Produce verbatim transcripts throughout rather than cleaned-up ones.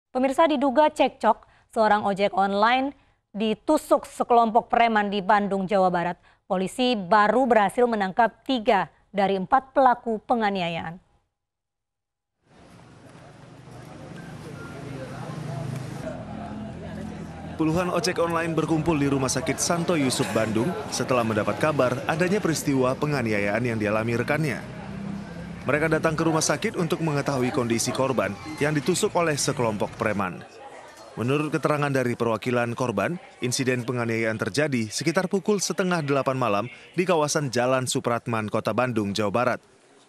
Pemirsa, diduga cekcok, seorang ojek online ditusuk sekelompok preman di Bandung, Jawa Barat. Polisi baru berhasil menangkap tiga dari empat pelaku penganiayaan. Puluhan ojek online berkumpul di Rumah Sakit Santo Yusuf Bandung setelah mendapat kabar adanya peristiwa penganiayaan yang dialami rekannya. Mereka datang ke rumah sakit untuk mengetahui kondisi korban yang ditusuk oleh sekelompok preman. Menurut keterangan dari perwakilan korban, insiden penganiayaan terjadi sekitar pukul setengah delapan malam di kawasan Jalan Supratman, Kota Bandung, Jawa Barat.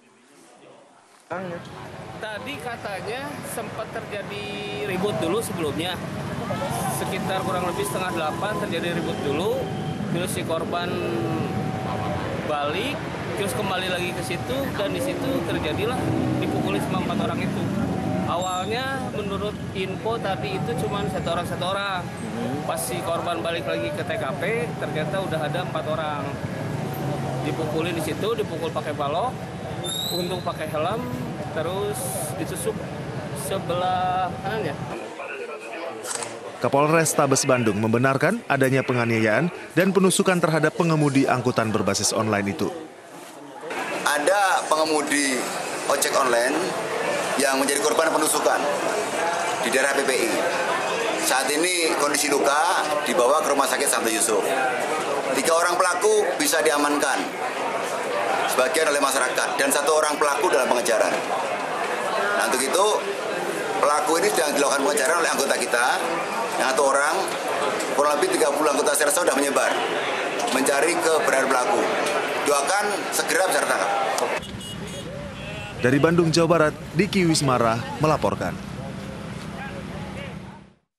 Tadi katanya sempat terjadi ribut dulu sebelumnya. Sekitar kurang lebih setengah delapan terjadi ribut dulu. Terus si korban balik, terus kembali lagi ke situ, dan di situ terjadilah dipukuli sama empat orang itu. Awalnya menurut info tadi itu cuma satu orang satu orang. Pas si korban balik lagi ke T K P, ternyata udah ada empat orang. Dipukuli di situ, dipukul pakai balok, untung pakai helm, terus ditusuk sebelah kanannya. Kapolres Tabes Bandung membenarkan adanya penganiayaan dan penusukan terhadap pengemudi angkutan berbasis online itu. Ada pengemudi ojek online yang menjadi korban penusukan di daerah P P I. Saat ini kondisi luka dibawa ke Rumah Sakit Santo Yusuf. Tiga orang pelaku bisa diamankan sebagian oleh masyarakat dan satu orang pelaku dalam pengejaran. Nah, untuk itu pelaku ini sedang dilakukan pengejaran oleh anggota kita. Yang satu orang, kurang lebih tiga puluh anggota Sersa sudah menyebar mencari keberadaan pelaku. Doakan segera bisa tertangkap. Dari Bandung, Jawa Barat, Diki Wismara melaporkan.